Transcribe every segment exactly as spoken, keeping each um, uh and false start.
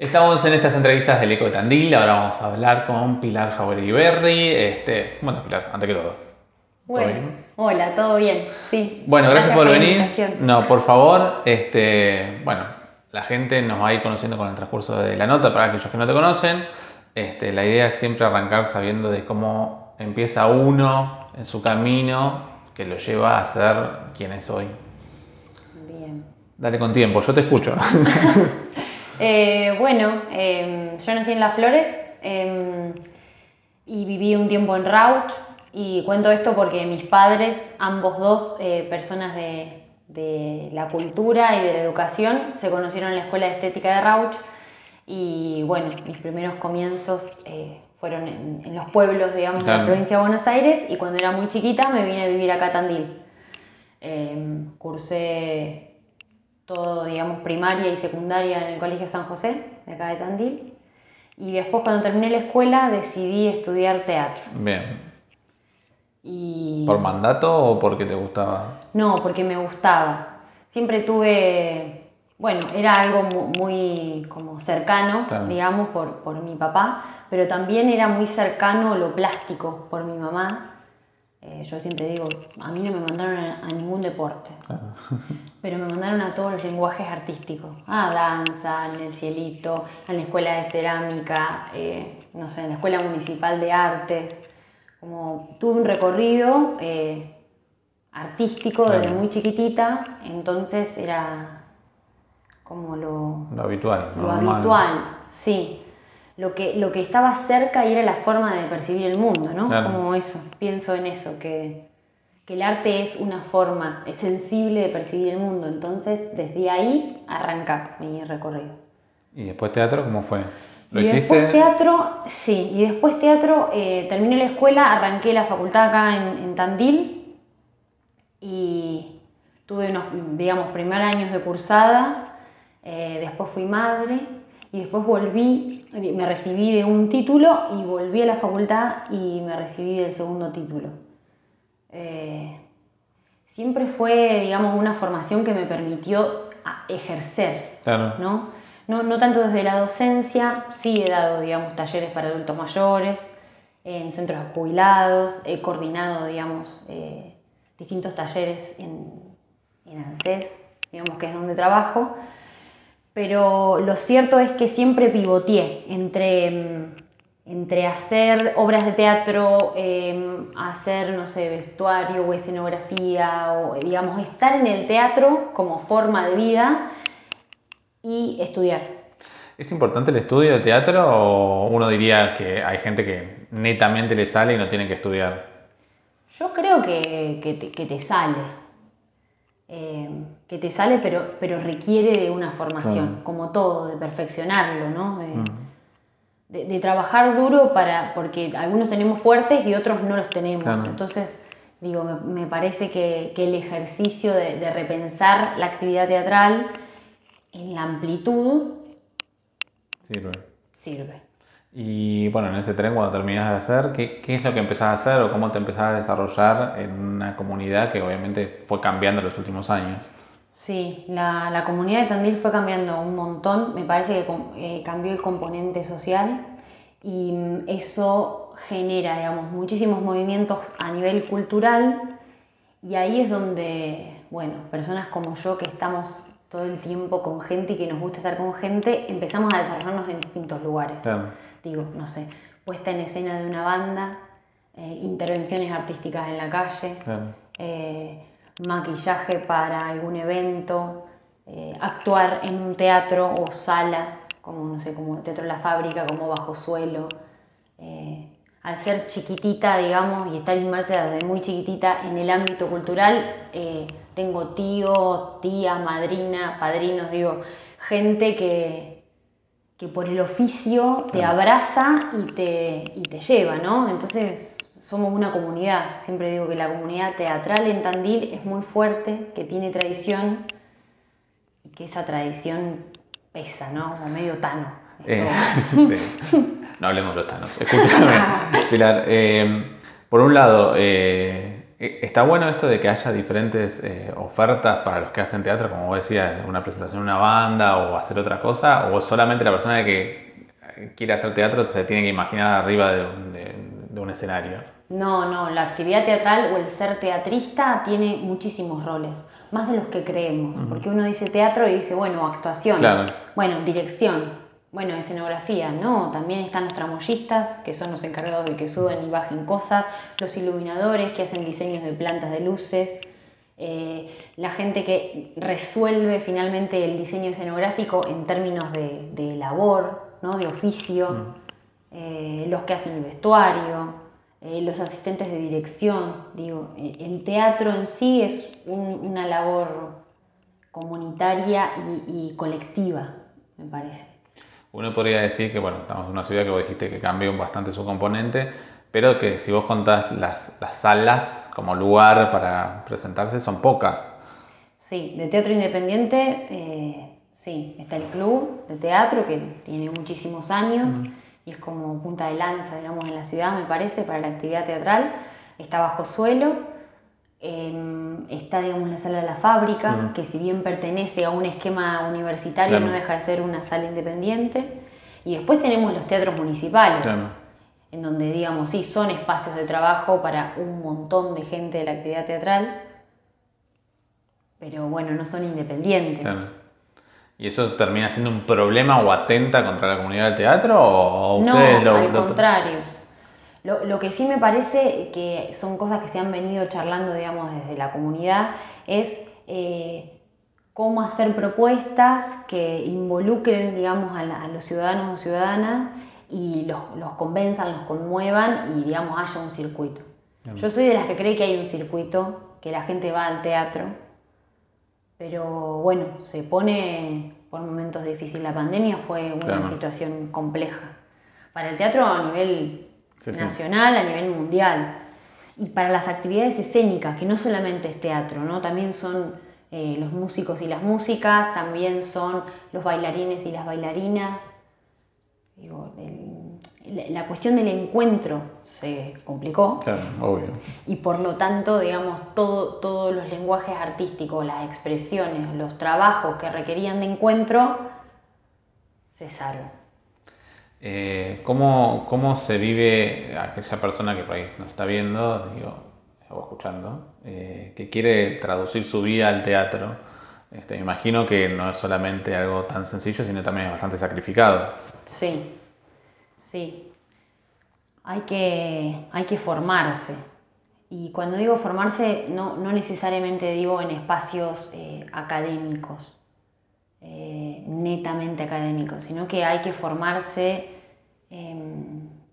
Estamos en estas entrevistas del Eco de Tandil. Ahora vamos a hablar con Pilar Jauregui Berry. Este, bueno, Pilar, antes que todo. Bueno, hola, ¿todo bien? Sí. Bueno, gracias, gracias por, por venir. No, por favor, este, bueno, la gente nos va a ir conociendo con el transcurso de la nota para aquellos que no te conocen. Este, la idea es siempre arrancar sabiendo de cómo empieza uno en su camino que lo lleva a ser quien es hoy. Bien. Dale con tiempo, yo te escucho. eh, bueno, eh, yo nací en Las Flores eh, y viví un tiempo en Rauch. Y cuento esto porque mis padres, ambos dos eh, personas de, de la cultura y de la educación, se conocieron en la Escuela de Estética de Rauch. Y bueno, mis primeros comienzos eh, fueron en, en los pueblos, digamos, claro, de la provincia de Buenos Aires. Y cuando era muy chiquita me vine a vivir acá a Tandil. Eh, cursé todo, digamos, primaria y secundaria en el Colegio San José, de acá de Tandil. Y después, cuando terminé la escuela, decidí estudiar teatro. Bien. Y... ¿Por mandato o porque te gustaba? No, porque me gustaba. Siempre tuve, bueno, era algo muy como cercano, claro, digamos, por, por mi papá, pero también era muy cercano lo plástico por mi mamá. Eh, yo siempre digo, a mí no me mandaron a, a ningún deporte, claro, pero me mandaron a todos los lenguajes artísticos, a danza, en el cielito, en la escuela de cerámica, eh, no sé, en la escuela municipal de artes. Como tuve un recorrido eh, artístico, claro, desde muy chiquitita, entonces era como lo, lo habitual. Lo normal. habitual, sí. Lo que, lo que estaba cerca y era la forma de percibir el mundo, ¿no? Claro. Como eso, pienso en eso, que, que el arte es una forma, es sensible de percibir el mundo, entonces desde ahí arranca mi recorrido. ¿Y después teatro cómo fue? ¿Lo y hiciste? Después teatro, sí, y después teatro, eh, terminé la escuela, arranqué la facultad acá en, en Tandil y tuve unos, digamos, primeros años de cursada, eh, después fui madre y después volví, me recibí de un título y volví a la facultad y me recibí del segundo título. Eh, siempre fue, digamos, una formación que me permitió ejercer, claro, ¿no? No, no tanto desde la docencia, sí he dado, digamos, talleres para adultos mayores, en centros de jubilados, he coordinado, digamos, eh, distintos talleres en, en ANSES, digamos que es donde trabajo, pero lo cierto es que siempre pivoteé entre, entre hacer obras de teatro, eh, hacer, no sé, vestuario o escenografía, o digamos, estar en el teatro como forma de vida, y estudiar. ¿Es importante el estudio de teatro o uno diría que hay gente que netamente le sale y no tiene que estudiar? Yo creo que, que, te, que te sale. Eh, que te sale, pero, pero requiere de una formación, mm. como todo, de perfeccionarlo, ¿no? De, mm. de, de trabajar duro para, porque algunos tenemos fuertes y otros no los tenemos. Claro. Entonces, digo, me, me parece que, que el ejercicio de, de repensar la actividad teatral en la amplitud sirve. sirve. Y bueno, en ese tren cuando terminás de hacer, ¿qué, ¿qué es lo que empezás a hacer o cómo te empezás a desarrollar en una comunidad que obviamente fue cambiando en los últimos años? Sí, la, la comunidad de Tandil fue cambiando un montón, me parece que eh, cambió el componente social y eso genera, digamos, muchísimos movimientos a nivel cultural y ahí es donde, bueno, personas como yo que estamos todo el tiempo con gente y que nos gusta estar con gente, empezamos a desarrollarnos en distintos lugares. Claro. Digo, no sé, puesta en escena de una banda, eh, intervenciones artísticas en la calle, claro, eh, maquillaje para algún evento, eh, actuar en un teatro o sala, como no sé, como Teatro La Fábrica, como Bajo Suelo. Eh, al ser chiquitita, digamos, y estar inmersa desde muy chiquitita en el ámbito cultural, eh, tengo tíos, tías, madrinas, padrinos, digo, gente que, que por el oficio te abraza y te, y te lleva, ¿no? Entonces somos una comunidad. Siempre digo que la comunidad teatral en Tandil es muy fuerte, que tiene tradición y que esa tradición pesa, ¿no? Como medio tano. Eh, sí. No hablemos de los tanos. Escúchame, Pilar. Eh, por un lado, eh, Está bueno esto de que haya diferentes eh, ofertas para los que hacen teatro, como vos decías, una presentación en una banda o hacer otra cosa, o solamente la persona que quiere hacer teatro se tiene que imaginar arriba de un, de, de un escenario. No, no, la actividad teatral o el ser teatrista tiene muchísimos roles, más de los que creemos, uh-huh. porque uno dice teatro y dice, bueno, actuación, claro. bueno, dirección, bueno, escenografía, no, también están los tramoyistas, que son los encargados de que suban y bajen cosas, los iluminadores que hacen diseños de plantas de luces, eh, la gente que resuelve finalmente el diseño escenográfico en términos de, de labor, ¿no? De oficio, uh-huh. eh, los que hacen el vestuario, eh, los asistentes de dirección, digo, el teatro en sí es un, una labor comunitaria y, y colectiva, me parece. Uno podría decir que, bueno, estamos en una ciudad que vos dijiste que cambió bastante su componente, pero que si vos contás las, las salas como lugar para presentarse, son pocas. Sí, de teatro independiente, eh, sí, está el club de teatro que tiene muchísimos años uh-huh. y es como punta de lanza, digamos, en la ciudad, me parece, para la actividad teatral. Está Bajo Suelo, eh, está, digamos, la Sala de la Fábrica, uh-huh. que si bien pertenece a un esquema universitario, claro. no deja de ser una sala independiente. Y después tenemos los teatros municipales, claro. en donde, digamos, sí, son espacios de trabajo para un montón de gente de la actividad teatral, pero bueno, no son independientes. Claro. ¿Y eso termina siendo un problema o atenta contra la comunidad del teatro? ¿O ustedes no, lo, al lo... contrario. Lo, lo que sí me parece que son cosas que se han venido charlando, digamos, desde la comunidad, es eh, cómo hacer propuestas que involucren, digamos, a, la, a los ciudadanos o ciudadanas y los, los convenzan, los conmuevan y, digamos, haya un circuito. Bien. Yo soy de las que cree que hay un circuito, que la gente va al teatro, pero bueno, se pone por momentos difíciles. La pandemia fue una claro. situación compleja para el teatro a nivel sí, nacional, sí. a nivel mundial, y para las actividades escénicas, que no solamente es teatro, ¿no? También son eh, los músicos y las músicas, también son los bailarines y las bailarinas. Digo, el, la cuestión del encuentro se complicó. Claro, obvio. Y por lo tanto, digamos, todo, todos los lenguajes artísticos, las expresiones, los trabajos que requerían de encuentro, cesaron. Eh, ¿cómo, ¿Cómo se vive aquella persona que por ahí nos está viendo, digo, o escuchando, eh, que quiere traducir su vida al teatro? Este, me imagino que no es solamente algo tan sencillo, sino también es bastante sacrificado. Sí, sí. Hay que, hay que formarse. Y cuando digo formarse, no, no necesariamente digo en espacios eh, académicos, eh, netamente académicos, sino que hay que formarse eh,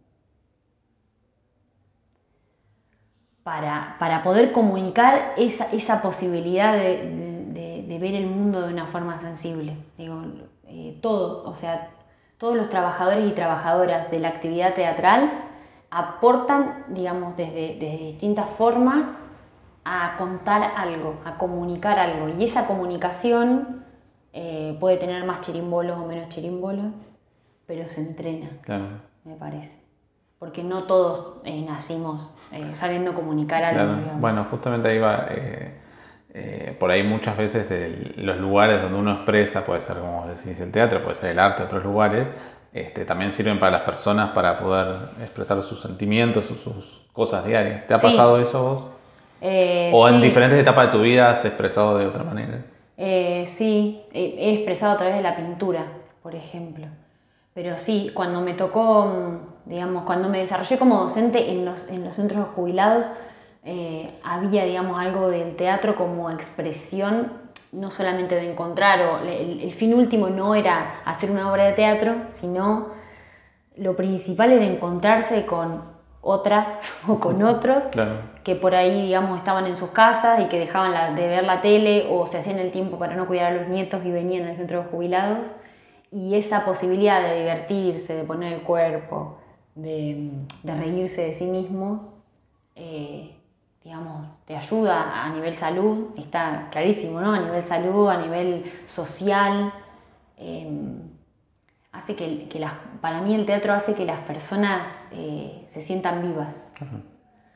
para, para poder comunicar esa, esa posibilidad de, de, de ver el mundo de una forma sensible. Digo, eh, todo, o sea, todos los trabajadores y trabajadoras de la actividad teatral aportan, digamos, desde, desde distintas formas a contar algo, a comunicar algo. Y esa comunicación eh, puede tener más chirimbolos o menos chirimbolos, pero se entrena, claro. me parece. Porque no todos eh, nacimos eh, sabiendo comunicar algo. Claro. Bueno, justamente ahí va. Eh, eh, por ahí muchas veces el, los lugares donde uno expresa, puede ser como decís el teatro, puede ser el arte, otros lugares, Este, también sirven para las personas para poder expresar sus sentimientos, sus, sus cosas diarias. ¿Te ha sí. pasado eso vos? Eh, ¿O en sí. diferentes etapas de tu vida has expresado de otra manera? Eh, sí, he, he expresado a través de la pintura, por ejemplo. Pero sí, cuando me tocó, digamos, cuando me desarrollé como docente en los, en los centros de jubilados, eh, había, digamos, algo del teatro como expresión, no solamente de encontrar, o el, el fin último no era hacer una obra de teatro, sino lo principal era encontrarse con otras o con otros claro. que por ahí, digamos, estaban en sus casas y que dejaban la, de ver la tele o se hacían el tiempo para no cuidar a los nietos y venían al centro de jubilados. Y esa posibilidad de divertirse, de poner el cuerpo, de, de reírse de sí mismos, eh, digamos, te ayuda a nivel salud, está clarísimo, ¿no? A nivel salud, a nivel social, eh, hace que, que las, para mí el teatro hace que las personas eh, se sientan vivas. Uh-huh.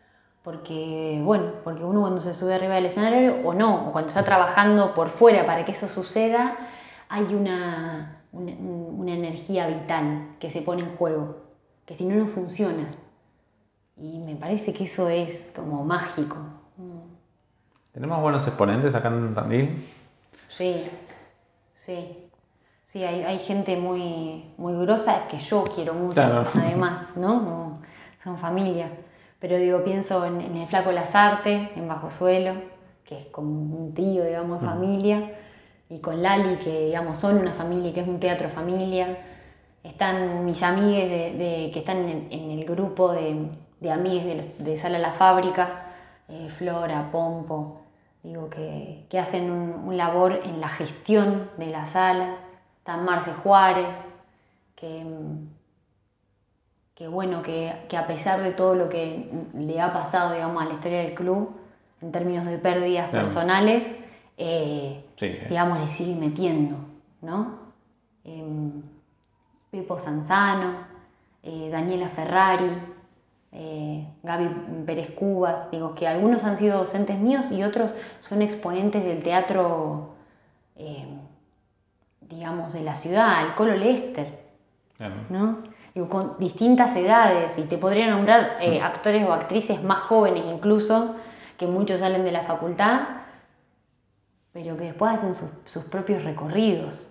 Porque, bueno, porque uno cuando se sube arriba del escenario, o no, o cuando está trabajando por fuera para que eso suceda, hay una, una, una energía vital que se pone en juego, que si no, no funciona. Y me parece que eso es como mágico. ¿Tenemos buenos exponentes acá en Tandil? Sí, sí. Sí, hay, hay gente muy, muy grosa que yo quiero mucho, claro. Además, ¿no? Como son familia. Pero digo, pienso en, en el Flaco Lazarte, en Bajo Suelo, que es como un tío, digamos, de familia. Y con Lali, que digamos son una familia, que es un teatro familia. Están mis amigues de, de, que están en, en el grupo de, de amigues de, los, de Sala La Fábrica, eh, Flora, Pompo, digo, que, que hacen un, un labor en la gestión de la sala. Está Marce Juárez, que, que bueno, que, que a pesar de todo lo que le ha pasado, digamos, a la historia del club, en términos de pérdidas claro. personales, eh, sí, eh. digamos, le sigue metiendo, ¿no? Eh, Pepo Sanzano, eh, Daniela Ferrari, eh, Gaby Pérez Cubas, digo, que algunos han sido docentes míos y otros son exponentes del teatro, eh, digamos, de la ciudad, el Colo Lester, claro. ¿no? Digo, con distintas edades, y te podría nombrar eh, actores o actrices más jóvenes incluso, que muchos salen de la facultad, pero que después hacen sus, sus propios recorridos.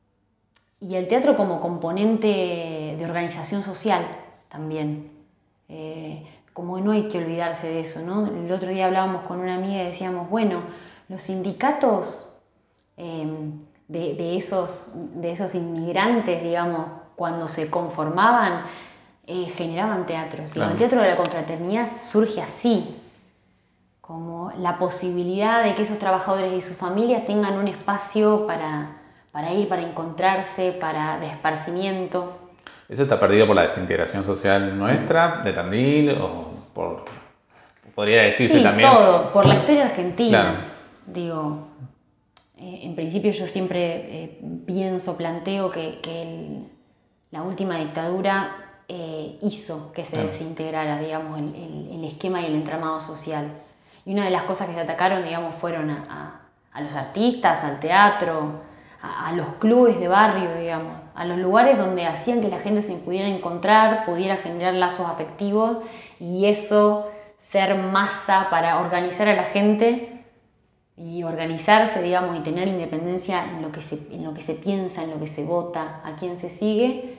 Y el teatro como componente de organización social también. Eh, como no hay que olvidarse de eso, ¿no? El otro día hablábamos con una amiga y decíamos, bueno, los sindicatos eh, de, de, esos, de esos inmigrantes, digamos, cuando se conformaban, eh, generaban teatros. Claro. El teatro de la confraternidad surge así, como la posibilidad de que esos trabajadores y sus familias tengan un espacio para, para ir, para encontrarse, para de esparcimiento. ¿Eso está perdido por la desintegración social nuestra, de Tandil, o por, podría decirse sí, también? Todo, por la historia argentina. Claro. Digo, eh, en principio yo siempre eh, pienso, planteo que, que el, la última dictadura eh, hizo que se claro. desintegrara, digamos, el, el, el esquema y el entramado social. Y una de las cosas que se atacaron, digamos, fueron a, a, a los artistas, al teatro, a, a los clubes de barrio, digamos, a los lugares donde hacían que la gente se pudiera encontrar, pudiera generar lazos afectivos y eso ser masa para organizar a la gente y organizarse, digamos, y tener independencia en lo que se, en lo que se piensa, en lo que se vota, a quién se sigue.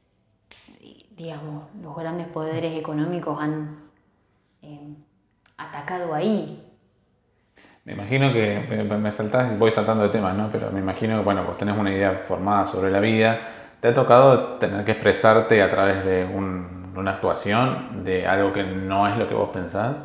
Y, digamos, los grandes poderes económicos han eh, atacado ahí. Me imagino que, me saltás, voy saltando de temas, ¿no? Pero me imagino que, bueno, vos tenés una idea formada sobre la vida. ¿Te ha tocado tener que expresarte a través de un, una actuación, de algo que no es lo que vos pensás?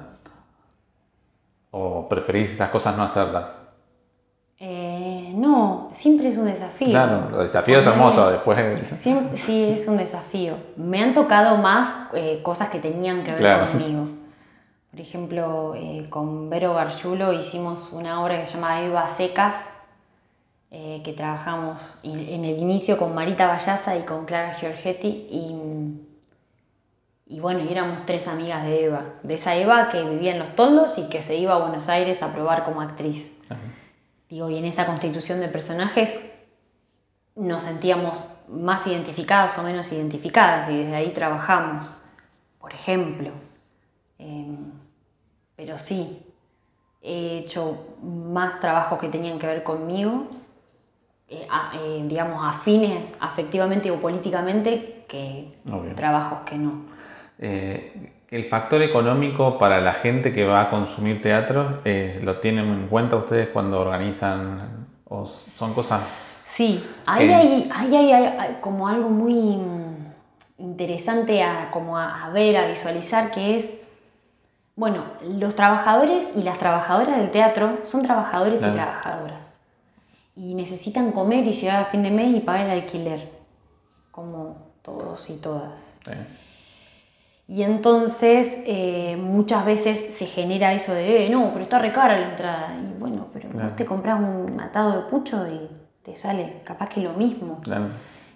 ¿O preferís esas cosas no hacerlas? Eh, no, siempre es un desafío. Claro, los desafíos es hermoso después. Siempre, sí, es un desafío. Me han tocado más eh, cosas que tenían que ver claro. conmigo. Por ejemplo, eh, con Vero Gargiulo hicimos una obra que se llama Eva Secas, eh, que trabajamos en el inicio con Marita Bayaza y con Clara Giorgetti, y, y bueno, y éramos tres amigas de Eva, de esa Eva que vivía en Los Toldos y que se iba a Buenos Aires a probar como actriz. Ajá. Digo, y en esa constitución de personajes nos sentíamos más identificadas o menos identificadas, y desde ahí trabajamos, por ejemplo. Eh, pero sí, he hecho más trabajos que tenían que ver conmigo, eh, a, eh, digamos, afines afectivamente o políticamente, que Obvio. trabajos que no. Eh, el factor económico para la gente que va a consumir teatro, eh, ¿lo tienen en cuenta ustedes cuando organizan? ¿O son cosas...? Sí, ahí hay, ahí hay, hay, hay como algo muy interesante a, como a, a ver, a visualizar, que es, bueno, los trabajadores y las trabajadoras del teatro son trabajadores claro. y trabajadoras. Y necesitan comer y llegar a fin de mes y pagar el alquiler, como todos y todas. Sí. Y entonces eh, muchas veces se genera eso de, eh, no, pero está re cara la entrada. Y bueno, pero claro. vos te comprás un atado de pucho y te sale capaz que lo mismo. Claro.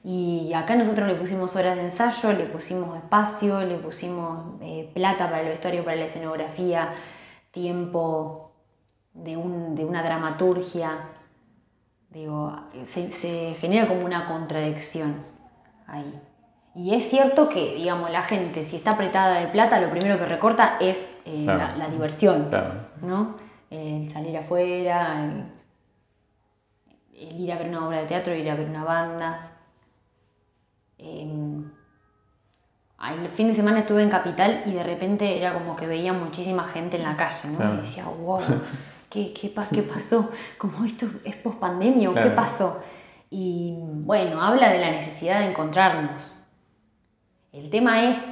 Y acá nosotros le pusimos horas de ensayo, le pusimos espacio, le pusimos eh, plata para el vestuario, para la escenografía, tiempo de, un, de una dramaturgia. Digo, se, se genera como una contradicción ahí. Y es cierto que, digamos, la gente, si está apretada de plata, lo primero que recorta es eh, claro. la, la diversión, claro. ¿no? El salir afuera, el, el ir a ver una obra de teatro, ir a ver una banda. Eh, el fin de semana estuve en Capital y de repente era como que veía muchísima gente en la calle, ¿no? Claro. Y decía, wow, ¿qué, qué, ¿qué pasó? ¿Cómo esto es pospandemia o claro. qué pasó? Y bueno, habla de la necesidad de encontrarnos. El tema es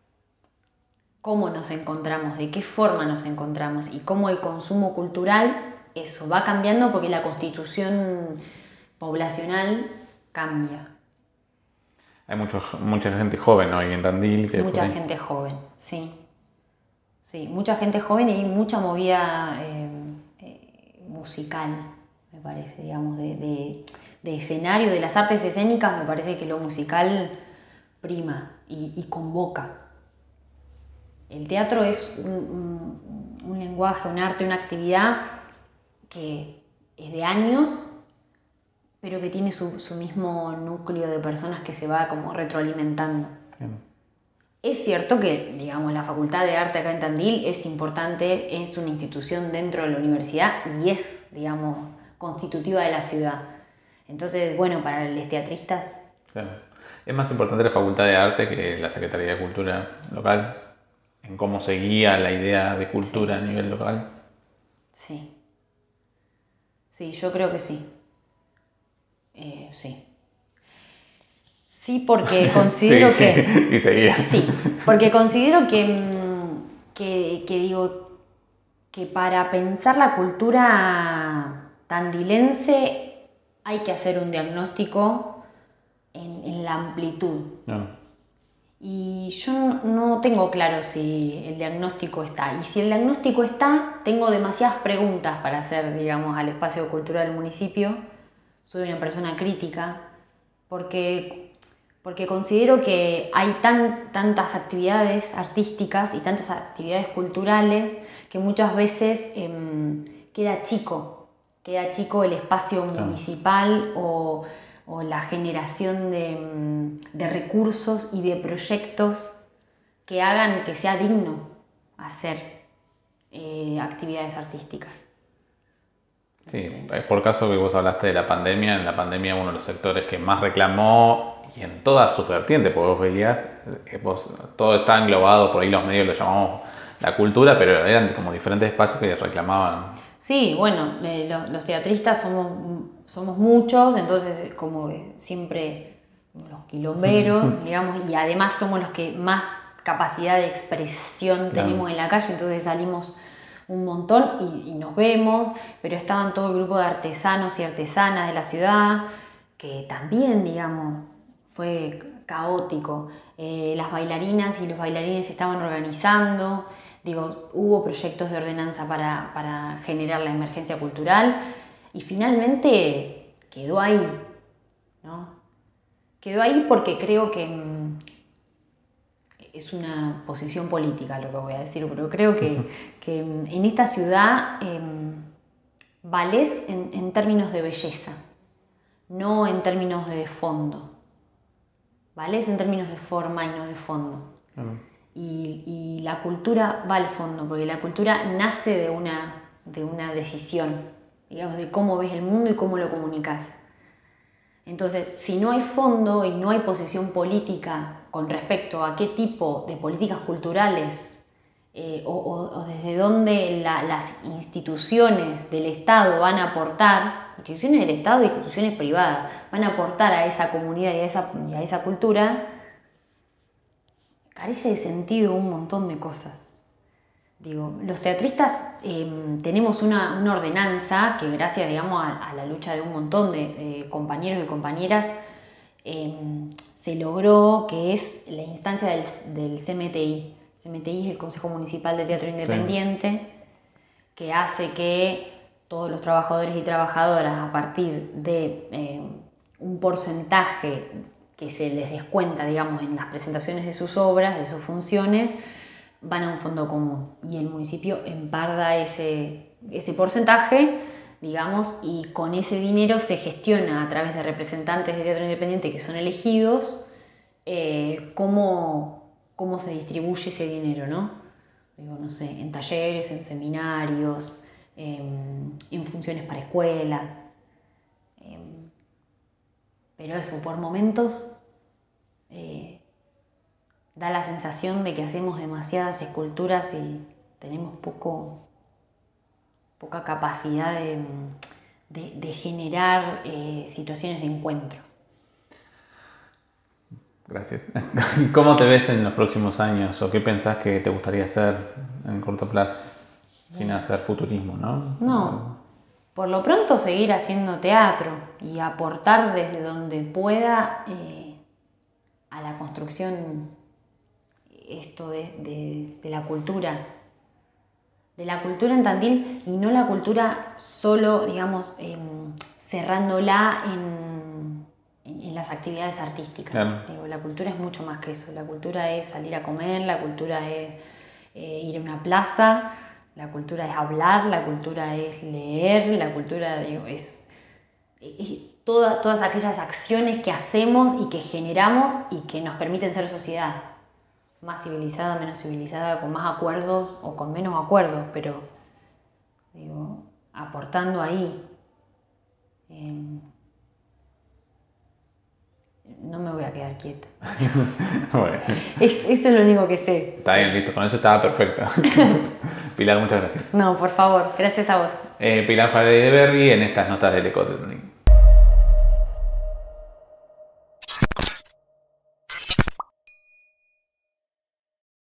cómo nos encontramos, de qué forma nos encontramos y cómo el consumo cultural, eso va cambiando porque la constitución poblacional cambia. Hay mucho, mucha gente joven hoy en Tandil. Que mucha gente joven, sí. Sí, mucha gente joven y mucha movida eh, eh, musical, me parece, digamos, de, de, de escenario, de las artes escénicas, me parece que lo musical prima y, y convoca. El teatro es un, un, un lenguaje, un arte, una actividad que es de años, pero que tiene su, su mismo núcleo de personas que se va como retroalimentando. Bien. Es cierto que, digamos, la Facultad de Arte acá en Tandil es importante, es una institución dentro de la universidad y es, digamos, constitutiva de la ciudad. Entonces, bueno, para los teatristas... Claro. ¿Es más importante la Facultad de Arte que la Secretaría de Cultura local? ¿En cómo se guía la idea de cultura sí. a nivel local? Sí. Sí, yo creo que sí. Eh, sí. Sí, porque considero sí, que... Sí, y seguía. Sí, porque considero que, que, que, digo, que para pensar la cultura tandilense hay que hacer un diagnóstico en, en la amplitud. No. Y yo no, no tengo claro si el diagnóstico está. Y si el diagnóstico está, tengo demasiadas preguntas para hacer, digamos, al espacio cultural del municipio. Soy una persona crítica, porque, porque considero que hay tan, tantas actividades artísticas y tantas actividades culturales que muchas veces eh, queda chico, queda chico el espacio municipal o, o la generación de, de recursos y de proyectos que hagan que sea digno hacer eh, actividades artísticas. Sí, es por caso que vos hablaste de la pandemia. En la pandemia uno de los sectores que más reclamó, y en todas sus vertientes, porque vos veías, vos, todo está englobado, por ahí los medios lo llamamos la cultura, pero eran como diferentes espacios que reclamaban. Sí, bueno, eh, los, los teatristas somos, somos muchos, entonces como siempre los quilomberos, digamos, y además somos los que más capacidad de expresión tenemos claro. en la calle, entonces salimos un montón y, y nos vemos, pero estaban todo el grupo de artesanos y artesanas de la ciudad, que también, digamos, fue caótico. Eh, las bailarinas y los bailarines se estaban organizando, digo, hubo proyectos de ordenanza para, para generar la emergencia cultural y finalmente quedó ahí, ¿no? Quedó ahí porque creo que mmm, es una posición política lo que voy a decir, pero creo que, que en esta ciudad eh, valés en, en términos de belleza, no en términos de fondo. Valés en términos de forma y no de fondo. Uh-huh. Y, y la cultura va al fondo, porque la cultura nace de una, de una decisión, digamos, de cómo ves el mundo y cómo lo comunicas. Entonces, si no hay fondo y no hay posición política con respecto a qué tipo de políticas culturales eh, o, o, o desde dónde la, las instituciones del Estado van a aportar, instituciones del Estado e instituciones privadas, van a aportar a esa comunidad y a esa, y a esa cultura, carece de sentido un montón de cosas. Digo, los teatristas eh, tenemos una, una ordenanza que gracias, digamos, a, a la lucha de un montón de, de compañeros y compañeras eh, se logró, que es la instancia del, del C M T I. C M T I es el Consejo Municipal de Teatro Independiente, sí. que hace que todos los trabajadores y trabajadoras, a partir de eh, un porcentaje que se les descuenta, digamos, en las presentaciones de sus obras, de sus funciones, van a un fondo común y el municipio emparda ese, ese porcentaje, digamos, y con ese dinero se gestiona a través de representantes de teatro independiente que son elegidos, eh, cómo, cómo se distribuye ese dinero, ¿no? Digo, no sé, en talleres, en seminarios, en, en funciones para escuela. Eh, pero eso, por momentos, eh, da la sensación de que hacemos demasiadas esculturas y tenemos poco, poca capacidad de, de, de generar eh, situaciones de encuentro. Gracias. ¿Cómo te ves en los próximos años o qué pensás que te gustaría hacer en corto plazo? Sin hacer futurismo, ¿no? No, por lo pronto seguir haciendo teatro y aportar desde donde pueda eh, a la construcción esto de, de, de la cultura, de la cultura en Tandil y no la cultura solo, digamos, eh, cerrándola en, en, en las actividades artísticas. Claro. Digo, la cultura es mucho más que eso, la cultura es salir a comer, la cultura es eh, ir a una plaza, la cultura es hablar, la cultura es leer, la cultura digo, es, es toda, todas aquellas acciones que hacemos y que generamos y que nos permiten ser sociedad. Más civilizada, menos civilizada, con más acuerdos o con menos acuerdos, pero digo, aportando ahí. Eh, no me voy a quedar quieta. Bueno. Es, eso es lo único que sé. Está bien, listo, con eso estaba perfecto. Pilar, muchas gracias. No, por favor, gracias a vos. Eh, Pilar Juárez de Berry en estas notas del Eco de Tandil.